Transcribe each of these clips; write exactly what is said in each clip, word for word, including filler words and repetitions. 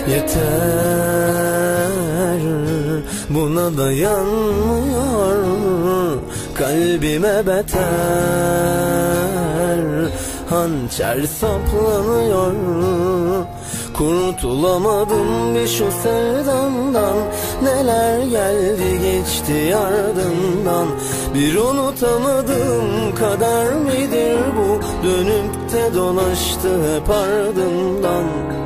Yeter, buna dayanmıyor kalbime beter. Hançer saplanıyor, kurtulamadım bir şu sevdamdan. Neler geldi geçti ardından, bir unutamadığım kader midir bu? Dönüp de dolaştı hep ardından.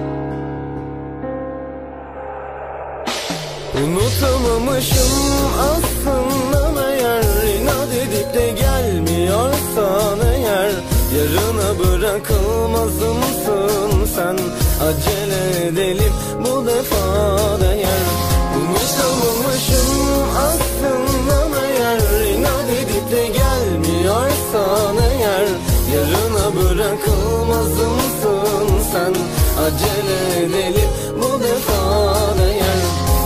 Unutamamışım aslında meğer, inat edip de gelmiyorsan eğer. Yarına bırakılmazımsın sen, acele edelim bu defa değer. Unutamamışım aslında meğer, inat edip de gelmiyorsan eğer. Yarına bırakılmazımsın sen, acele edelim bu defa değer.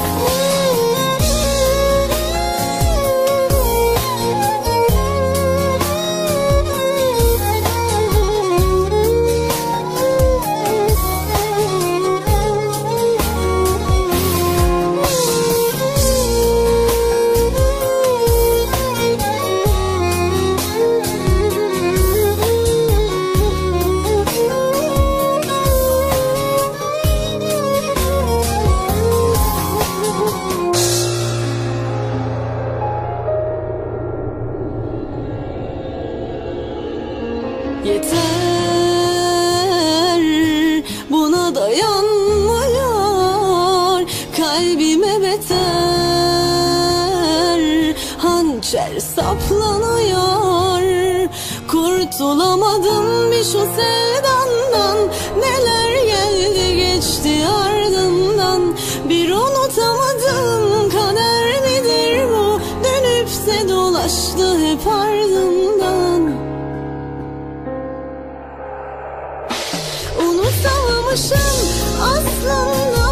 Yeter, buna dayanmıyor kalbime beter. Hançer saplanıyor, kurtulamadım bir şu sevdandan. Neler geldi geçti ardından, bir unutamadım kader midir bu? Dönüpse dolaştı hep ardından. Unutamamışım aslında